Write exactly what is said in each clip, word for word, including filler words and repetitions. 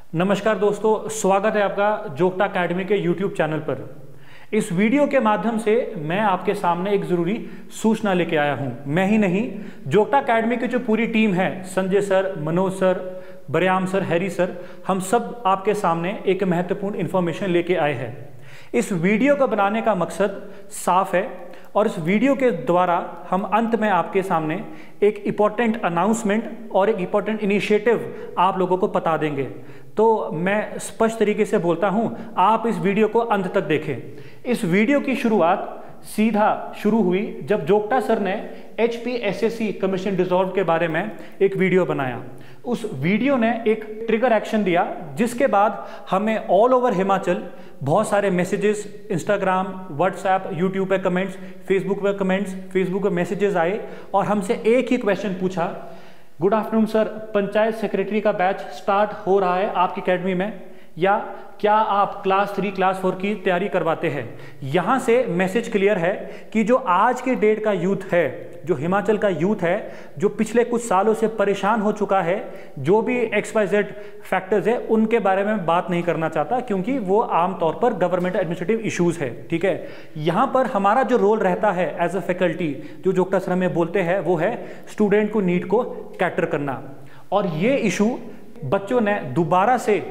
नमस्कार दोस्तों, स्वागत है आपका जोगटा अकेडमी के यूट्यूब चैनल पर। इस वीडियो के माध्यम से मैं आपके सामने एक ज़रूरी सूचना लेके आया हूं। मैं ही नहीं, जोगटा अकेडमी की जो पूरी टीम है, Sanjay sir, Manoj sir, Bariyam sir, Harry sir, हम सब आपके सामने एक महत्वपूर्ण इन्फॉर्मेशन लेके आए हैं। इस वीडियो को बनाने का मकसद साफ है और इस वीडियो के द्वारा हम अंत में आपके सामने एक इम्पॉर्टेंट अनाउंसमेंट और एक इम्पॉर्टेंट इनिशिएटिव आप लोगों को बता देंगे। तो मैं स्पष्ट तरीके से बोलता हूं, आप इस वीडियो को अंत तक देखें। इस वीडियो की शुरुआत सीधा शुरू हुई जब जोगटा सर ने H P S S C commission dissolve के बारे में एक वीडियो बनाया। उस वीडियो ने एक ट्रिगर एक्शन दिया, जिसके बाद हमें ऑल ओवर हिमाचल बहुत सारे मैसेजेस, इंस्टाग्राम, व्हाट्सएप, यूट्यूब पे कमेंट्स, फेसबुक पे कमेंट्स, फेसबुक पे मैसेजेस आए और हमसे एक ही क्वेश्चन पूछा, good afternoon sir, panchayat secretary का बैच स्टार्ट हो रहा है आपकी अकेडमी में, या क्या आप क्लास थ्री क्लास फोर की तैयारी करवाते हैं। यहाँ से मैसेज क्लियर है कि जो आज के डेट का यूथ है, जो हिमाचल का यूथ है, जो पिछले कुछ सालों से परेशान हो चुका है, जो भी एक्स वाई जेड फैक्टर्स है उनके बारे में बात नहीं करना चाहता, क्योंकि वो आमतौर पर गवर्नमेंट एडमिनिस्ट्रेटिव इश्यूज है। ठीक है, यहाँ पर हमारा जो रोल रहता है एज अ फैकल्टी, जो जोगटा सर में बोलते हैं, वो है स्टूडेंट को नीड को कैटर करना। और ये इशू बच्चों ने दोबारा से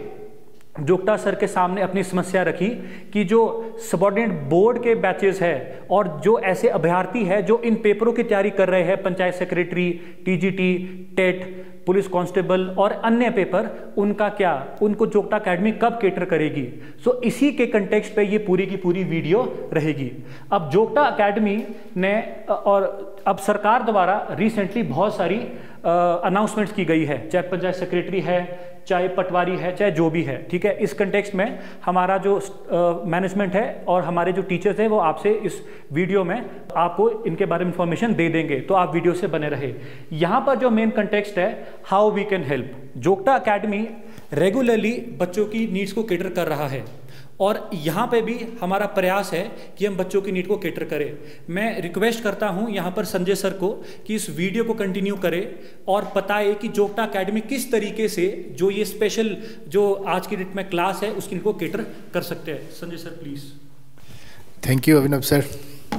जोगटा सर के सामने अपनी समस्या रखी कि जो सबऑर्डिनेट बोर्ड के बैचेस है और जो ऐसे अभ्यर्थी है जो इन पेपरों की तैयारी कर रहे हैं, panchayat secretary, T G T, TET, police constable और अन्य पेपर, उनका क्या, उनको जोगटा अकेडमी कब केटर करेगी। सो इसी के कंटेक्स्ट पे ये पूरी की पूरी वीडियो रहेगी। अब जोगटा अकेडमी ने और अब सरकार द्वारा रिसेंटली बहुत सारी अनाउंसमेंट्स की गई है, चाहे पंचायत सेक्रेटरी है, चाहे पटवारी है, चाहे जो भी है। ठीक है, इस कंटेक्स्ट में हमारा जो मैनेजमेंट है और हमारे जो टीचर्स हैं वो आपसे इस वीडियो में आपको इनके बारे में इंफॉर्मेशन दे देंगे, तो आप वीडियो से बने रहे। यहाँ पर जो मेन कंटेक्स्ट है, how we can help. Jogta academy regularly बच्चों की नीड्स को कैटर कर रहा है और यहाँ पे भी हमारा प्रयास है कि हम बच्चों की नीड को कैटर करें। मैं रिक्वेस्ट करता हूँ यहाँ पर संजय सर को कि इस वीडियो को कंटिन्यू करें और बताए कि जोगटा अकेडमी किस तरीके से जो ये स्पेशल जो आज की डेट में क्लास है उसकी नीड को कैटर कर सकते हैं। Sanjay sir please. Thank you Abhinav sir.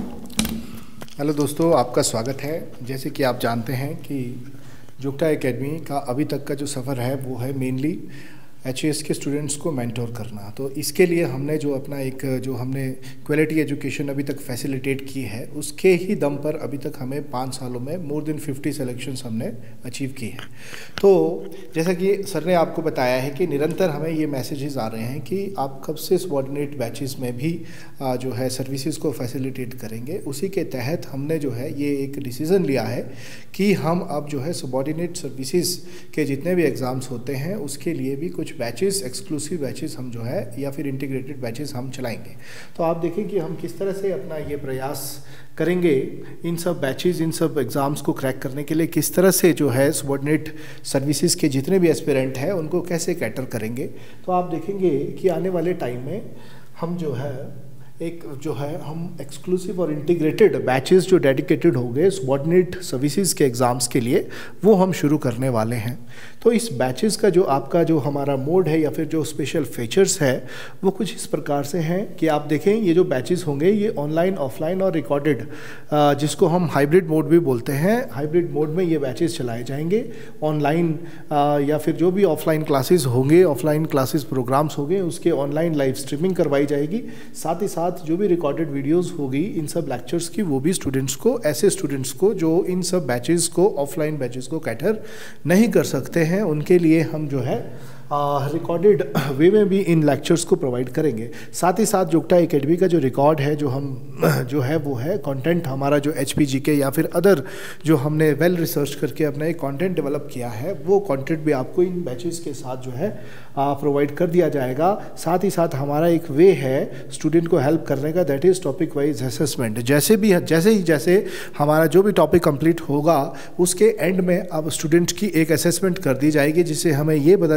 Hello दोस्तों, आपका स्वागत है। जैसे कि आप जानते हैं कि जोगटा अकेडमी का अभी तक का जो सफ़र है वो है मेनली एच ए एस के स्टूडेंट्स को मेंटोर करना। तो इसके लिए हमने जो अपना एक जो हमने क्वालिटी एजुकेशन अभी तक फैसिलिटेट की है, उसके ही दम पर अभी तक हमें पाँच सालों में मोर देन फिफ्टी सिलेक्शंस हमने अचीव की हैं। तो जैसा कि सर ने आपको बताया है कि निरंतर हमें ये मैसेजेस आ रहे हैं कि आप कब से सबऑर्डिनेट बैचेस में भी जो है सर्विसेज को फैसिलिटेट करेंगे। उसी के तहत हमने जो है ये एक डिसीज़न लिया है कि हम अब जो है सबऑर्डिनेट सर्विसेज के जितने भी एग्ज़ाम्स होते हैं उसके लिए भी कुछ बैचेस, एक्सक्लूसिव बैचेस हम जो है या फिर इंटीग्रेटेड बैचेस हम चलाएंगे। तो आप देखें कि हम किस तरह से अपना ये प्रयास करेंगे इन सब बैचेस, इन सब एग्ज़ाम्स को क्रैक करने के लिए, किस तरह से जो है सबऑर्डिनेट सर्विसेज के जितने भी एस्पिरेंट हैं उनको कैसे कैटर करेंगे। तो आप देखेंगे कि आने वाले टाइम में हम जो है एक जो है हम एक्सक्लूसिव और इंटीग्रेटेड बैचेस जो डेडिकेटेड हो गए सबऑर्डिनेट सर्विसेज के एग्ज़ाम्स के लिए, वो हम शुरू करने वाले हैं। तो इस बैचेस का जो आपका जो हमारा मोड है या फिर जो स्पेशल फीचर्स है वो कुछ इस प्रकार से हैं कि आप देखें ये जो बैचेस होंगे ये ऑनलाइन, ऑफलाइन और रिकॉर्डेड, जिसको हम हाइब्रिड मोड भी बोलते हैं, हाइब्रिड मोड में ये बैचेस चलाए जाएंगे। ऑनलाइन या फिर जो भी ऑफलाइन क्लासेस होंगे, ऑफलाइन क्लासेस प्रोग्राम्स होंगे, उसके ऑनलाइन लाइव स्ट्रीमिंग करवाई जाएगी। साथ ही साथ जो भी रिकॉर्डेड वीडियोस होगी इन सब लेक्चर्स की, वो भी स्टूडेंट्स को, ऐसे स्टूडेंट्स को जो इन सब बैचेस को, ऑफलाइन बैचेस को कैटर नहीं कर सकते हैं, उनके लिए हम जो है रिकॉर्डेड वे में भी इन लेक्चर्स को प्रोवाइड करेंगे। साथ ही साथ जोगटा एकेडमी का जो रिकॉर्ड है, जो हम जो है वो है कंटेंट हमारा जो एच पी जी के या फिर अदर जो हमने वेल रिसर्च करके अपना एक कंटेंट डेवलप किया है, वो कंटेंट भी आपको इन बैचेस के साथ जो है प्रोवाइड कर दिया जाएगा। साथ ही साथ हमारा एक वे है स्टूडेंट को हेल्प करने का, that is topic wise assessment. जैसे भी जैसे ही जैसे हमारा जो भी टॉपिक कंप्लीट होगा उसके एंड में अब स्टूडेंट की एक असेसमेंट कर दी जाएगी, जिससे हमें ये पता चलेगा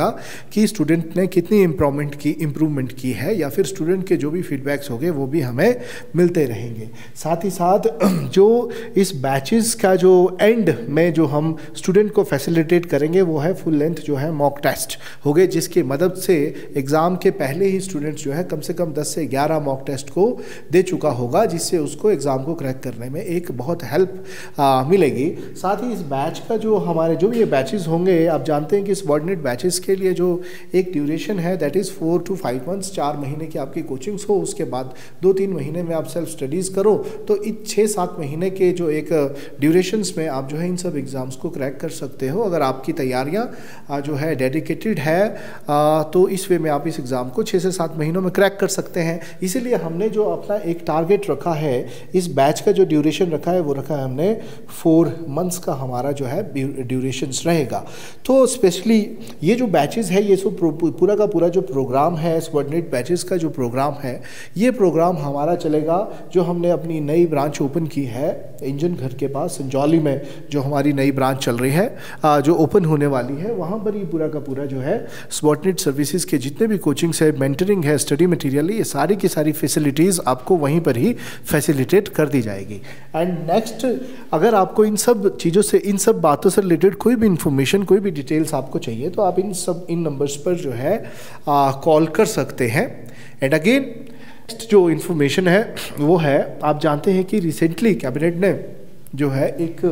कि स्टूडेंट ने कितनी इम्प्रूवमेंट की इम्प्रूवमेंट की है, या फिर स्टूडेंट के जो भी फीडबैक्स होंगे वो भी हमें मिलते रहेंगे। साथ ही साथ जो इस बैचेस का जो एंड में जो हम स्टूडेंट को फैसिलिटेट करेंगे वो है फुल लेंथ जो है मॉक टेस्ट हो गए, जिसकी मदद से एग्ज़ाम के पहले ही स्टूडेंट जो है कम से कम दस से ग्यारह मॉक टेस्ट को दे चुका होगा, जिससे उसको एग्ज़ाम को क्रैक करने में एक बहुत हेल्प आ, मिलेगी। साथ ही इस बैच का जो हमारे जो भी ये बैचेस होंगे, आप जानते हैं कि सबऑर्डिनेट बैचेस के लिए जो एक ड्यूरेशन है that is four to five months, चार महीने की आपकी कोचिंग्स हो, उसके बाद दो तीन महीने में आप सेल्फ स्टडीज़ करो, तो इन छः सात महीने के जो एक ड्यूरेशंस में आप जो है इन सब एग्ज़ाम्स को क्रैक कर सकते हो। अगर आपकी तैयारियाँ जो है डेडिकेटेड है तो इस वे में आप इस एग्ज़ाम को छः से सात महीनों में क्रैक कर सकते हैं। इसीलिए हमने जो अपना एक टारगेट रखा है, इस बैच का जो ड्यूरेशन रखा है वो रखा है हमने फोर मंथ्स का हमारा जो है ड्यूरेशंस रहेगा। तो स्पेशली ये जो बैचेस है, ये सब पूरा का पूरा जो प्रोग्राम है सबऑर्डिनेट बैचेस का जो प्रोग्राम है, ये प्रोग्राम हमारा चलेगा जो हमने अपनी नई ब्रांच ओपन की है इंजन घर के पास संजौली में, जो हमारी नई ब्रांच चल रही है जो ओपन होने वाली है, वहाँ पर ये पूरा का पूरा जो है सबऑर्डिनेट सर्विसेज के जितने भी कोचिंग्स है, मेंटरिंग है, स्टडी मटेरियल, ये सारी की सारी फैसिलिटीज़ आपको वहीं पर ही फैसिलिटेट कर दी जाएगी। एंड नेक्स्ट, अगर आपको इन सब चीज़ों से, इन सब बातों से रिलेटेड कोई भी इंफॉर्मेशन, कोई भी डिटेल्स आपको चाहिए तो आप इन सब इन नंबर्स पर जो है कॉल कर सकते हैं। एंड अगेन नेक्स्ट जो इन्फॉर्मेशन है वो है, आप जानते हैं कि रिसेंटली कैबिनेट ने जो है एक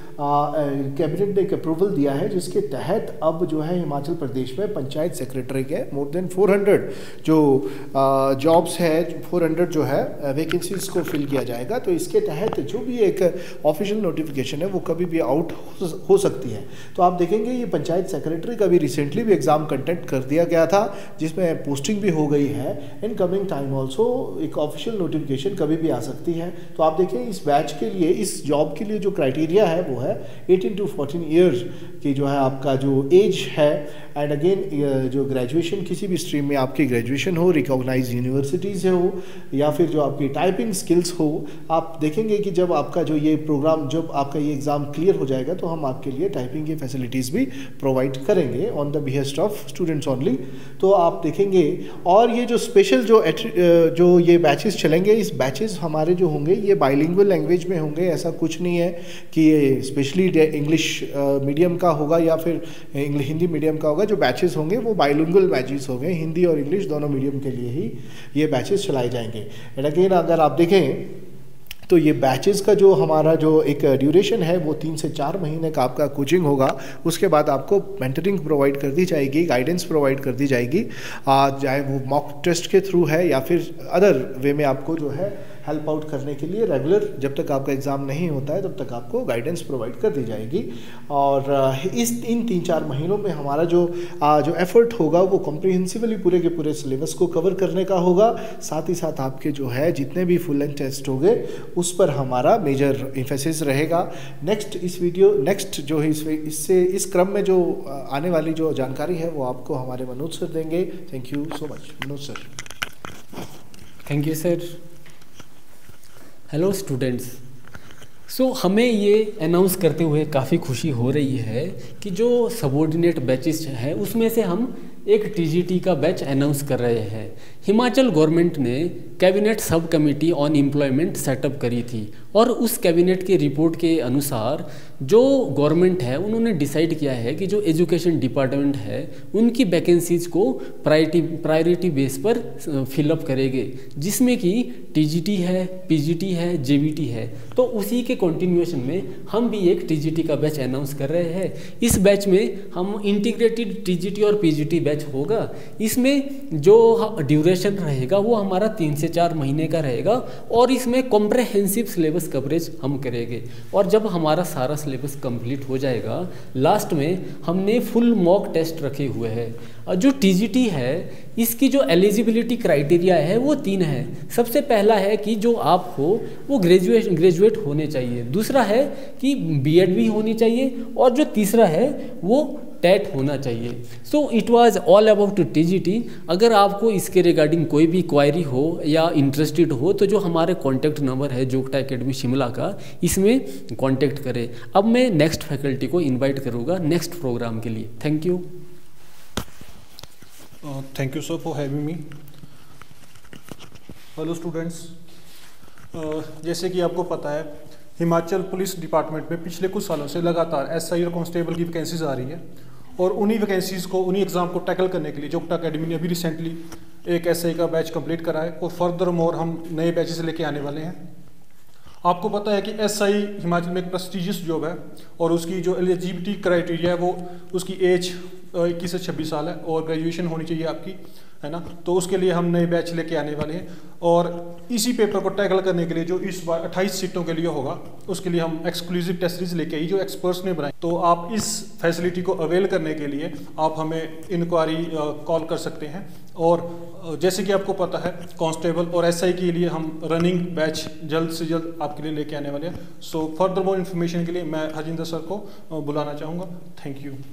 कैबिनेट ने एक अप्रूवल दिया है जिसके तहत अब जो है हिमाचल प्रदेश में पंचायत सेक्रेटरी के मोर देन चार सौ जो जॉब्स है, चार सौ जो है वैकेंसीज को फिल किया जाएगा। तो इसके तहत जो भी एक ऑफिशियल नोटिफिकेशन है वो कभी भी आउट हो सकती है। तो आप देखेंगे ये पंचायत सेक्रेटरी का भी रिसेंटली भी एग्ज़ाम कंडक्ट कर दिया गया था, जिसमें पोस्टिंग भी हो गई है। इन कमिंग टाइम ऑल्सो एक ऑफिशियल नोटिफिकेशन कभी भी आ सकती है। तो आप देखें इस बैच के लिए, इस जॉब के लिए जो क्राइटेरिया है वो है एटीन टू फोर्टीन ईयर्स की जो है आपका जो एज है। एंड अगेन जो ग्रेजुएशन, किसी भी स्ट्रीम में आपकी ग्रेजुएशन हो, रिकॉग्नाइज यूनिवर्सिटी से हो, या फिर जो आपकी टाइपिंग स्किल्स हो। आप देखेंगे कि जब आपका जो ये प्रोग्राम, जब आपका ये एग्ज़ाम क्लियर हो जाएगा तो हम आपके लिए टाइपिंग की फैसिलिटीज़ भी प्रोवाइड करेंगे on the behest of students only. तो आप देखेंगे, और ये जो स्पेशल जो जो ये बैचेस चलेंगे, इस बैचेस हमारे जो होंगे ये बाइलिंगुअल लैंग्वेज में होंगे। ऐसा कुछ नहीं है कि ये स्पेशली इंग्लिश मीडियम का होगा या फिर हिंदी मीडियम का होगा। जो बैचेस होंगे वो बाइलिंगुअल बैचेस होंगे, हिंदी और इंग्लिश दोनों मीडियम के लिए ही ये बैचेस चलाए जाएंगे। एंड अगेन अगर आप देखें तो ये बैचेस का जो हमारा जो एक ड्यूरेशन है वो तीन से चार महीने का आपका कोचिंग होगा। उसके बाद आपको मेंटरिंग प्रोवाइड कर दी जाएगी, गाइडेंस प्रोवाइड कर दी जाएगी, चाहे वो मॉक टेस्ट के थ्रू है या फिर अदर वे में आपको जो है हेल्प आउट करने के लिए रेगुलर, जब तक आपका एग्ज़ाम नहीं होता है तब तक आपको गाइडेंस प्रोवाइड कर दी जाएगी। और इस इन तीन चार महीनों में हमारा जो जो एफर्ट होगा वो कॉम्प्रिहेंसिवली पूरे के पूरे सिलेबस को कवर करने का होगा। साथ ही साथ आपके जो है जितने भी फुल लेंथ टेस्ट होंगे उस पर हमारा मेजर एम्फेसिस रहेगा। नेक्स्ट इस वीडियो नेक्स्ट जो है इस इससे इस क्रम में जो आने वाली जो जानकारी है वो आपको हमारे मनोज सर देंगे। Thank you so much Manoj sir. Thank you sir. Hello students, so हमें ये अनाउंस करते हुए काफ़ी खुशी हो रही है कि जो सबऑर्डिनेट बैचेस हैं उसमें से हम एक टीजीटी का बैच अनाउंस कर रहे हैं। हिमाचल गवर्नमेंट ने cabinet sub committee on employment setup करी थी और उस कैबिनेट के रिपोर्ट के अनुसार जो गवर्नमेंट है उन्होंने डिसाइड किया है कि जो एजुकेशन डिपार्टमेंट है उनकी वैकेंसीज को प्रायोरिटी प्रायोरिटी बेस पर फिलअप करेंगे, जिसमें कि टीजीटी है, पीजीटी है, जेवीटी है। तो उसी के कंटिन्यूएशन में हम भी एक टीजीटी का बैच अनाउंस कर रहे हैं। इस बैच में हम इंटीग्रेटेड टीजीटी और पीजीटी बैच होगा। इसमें जो ड्यूरेशन रहेगा वो हमारा तीन से चार महीने का रहेगा और इसमें कॉम्प्रहेंसिव सिलेबस कवरेज हम करेंगे। और जब हमारा सारा सिलेबस कंप्लीट हो जाएगा, लास्ट में हमने फुल मॉक टेस्ट रखे हुए हैं। और जो टीजीटी है इसकी जो एलिजिबिलिटी क्राइटेरिया है वो तीन है। सबसे पहला है कि जो आप हो वो ग्रेजुएट ग्रेजुएट होने चाहिए, दूसरा है कि बीएड भी होनी चाहिए और जो तीसरा है वो टेट होना चाहिए। So it was all about TGT. अगर आपको इसके रिगार्डिंग कोई भी क्वायरी हो या इंटरेस्टेड हो तो जो हमारे कॉन्टैक्ट नंबर है जोगटा एकेडमी शिमला का, इसमें कॉन्टैक्ट करें। अब मैं नेक्स्ट फैकल्टी को इनवाइट करूँगा नेक्स्ट प्रोग्राम के लिए। Thank you. Uh, thank you, sir, for having me. Hello, students. Uh, जैसे कि आपको पता है, हिमाचल पुलिस डिपार्टमेंट में पिछले कुछ सालों से लगातार एसआई और कांस्टेबल की वैकेंसीज आ रही है, और उन्हीं वैकेंसीज को, उन्हीं एग्ज़ाम को टैकल करने के लिए जोग्टा एकेडमी ने अभी रिसेंटली एक एसआई का बैच कंप्लीट करा है, और फर्दर मोर हम नए बैचेस लेके आने वाले हैं। आपको पता है कि एसआई हिमाचल में एक प्रेस्टिजियस जॉब है, और उसकी जो एलिजिबिलिटी क्राइटेरिया है वो उसकी एज इक्कीस से छब्बीस साल है, और ग्रेजुएशन होनी चाहिए आपकी, है ना। तो उसके लिए हम नए बैच लेके आने वाले हैं, और इसी पेपर को टैकल करने के लिए जो इस बार अट्ठाईस सीटों के लिए होगा, उसके लिए हम एक्सक्लूसिव टेस्ट सीरीज लेके आई जो एक्सपर्ट्स ने बनाई। तो आप इस फैसिलिटी को अवेल करने के लिए आप हमें इंक्वायरी कॉल कर सकते हैं। और जैसे कि आपको पता है, कांस्टेबल और एसआई के लिए हम रनिंग बैच जल्द से जल्द आपके लिए लेके आने वाले हैं। सो फर्दर मोर इन्फॉर्मेशन के लिए मैं हरजिंदर सर को बुलाना चाहूँगा। Thank you.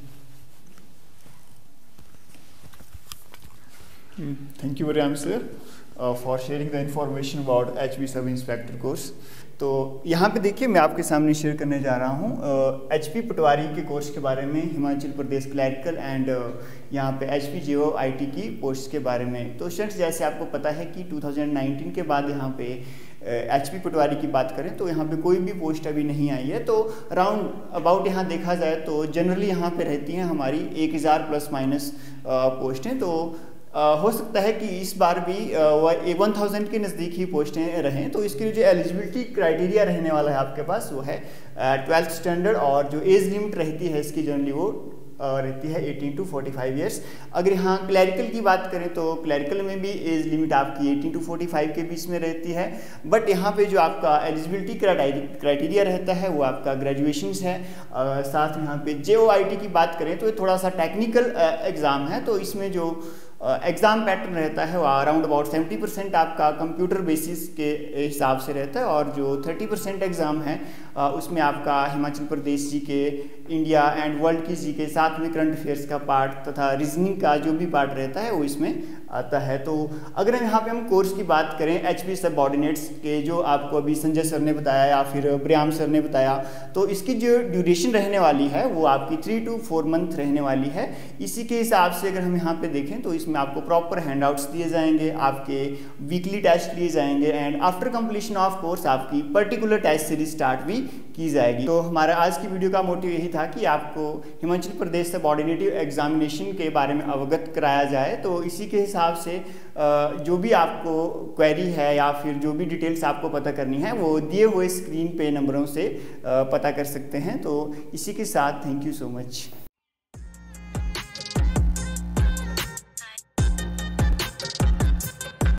Thank you very much, sir, uh, for sharing the information about H P sub inspector course. तो यहाँ पे देखिए, मैं आपके सामने शेयर करने जा रहा हूँ एच पी पटवारी के कोर्स के बारे में, हिमाचल प्रदेश क्लैरिकल एंड यहाँ पे H P J O I T की पोस्ट के बारे में। तो स्टूडेंट्स, जैसे आपको पता है कि दो हज़ार उन्नीस के बाद यहाँ पे एच पी पटवारी की बात करें तो यहाँ पे कोई भी पोस्ट अभी नहीं आई है। तो राउंड अबाउट यहाँ देखा जाए तो जनरली यहाँ पे रहती हैं हमारी एक हज़ार प्लस माइनस पोस्टें। तो Uh, हो सकता है कि इस बार भी uh, वन थाउजेंड के नज़दीक ही पोस्टें रहें। तो इसके लिए जो एलिजिबिलिटी क्राइटेरिया रहने वाला है आपके पास वो है ट्वेल्थ uh, स्टैंडर्ड, और जो एज लिमिट रहती है इसकी जनरली वो uh, रहती है eighteen to forty five years. अगर यहाँ क्लैरिकल की बात करें तो क्लैरिकल में भी एज लिमिट आपकी एटीन टू फोर्टी फाइव के बीच में रहती है, बट यहाँ पे जो आपका एलिजिबिलिटी क्राइटेरिया रहता है वो आपका ग्रेजुएशन है। uh, साथ में यहाँ पे जे ओ आई टी की बात करें तो ये थोड़ा सा टेक्निकल एग्ज़ाम है। तो इसमें जो एग्ज़ाम uh, पैटर्न रहता है वो अराउंड अबाउट सेवेंटी परसेंट आपका कंप्यूटर बेसिस के हिसाब से रहता है, और जो थर्टी परसेंट एग्ज़ाम है uh, उसमें आपका हिमाचल प्रदेश जी के, इंडिया एंड वर्ल्ड की जी के, साथ में करंट अफेयर्स का पार्ट तथा रीजनिंग का जो भी पार्ट रहता है वो इसमें आता है। तो अगर हम यहाँ पे हम कोर्स की बात करें एच पी सबऑर्डिनेट्स के, जो आपको अभी संजय सर ने बताया या फिर ब्रियाम सर ने बताया, तो इसकी जो ड्यूरेशन रहने वाली है वो आपकी थ्री टू फोर मंथ रहने वाली है। इसी के हिसाब से अगर हम यहाँ पे देखें तो में आपको प्रॉपर हैंडआउट्स दिए जाएंगे, आपके वीकली टेस्ट लिए जाएंगे, and after completion of course आपकी पर्टिकुलर टेस्ट सीरीज स्टार्ट भी की जाएगी। तो हमारा आज की वीडियो का मोटिव यही था कि आपको हिमाचल प्रदेश सबऑर्डिनेटिव एग्जामिनेशन के बारे में अवगत कराया जाए। तो इसी के हिसाब से जो भी आपको क्वेरी है या फिर जो भी डिटेल्स आपको पता करनी है वो दिए हुए स्क्रीन पे नंबरों से पता कर सकते हैं। तो इसी के साथ थैंक यू सो मच।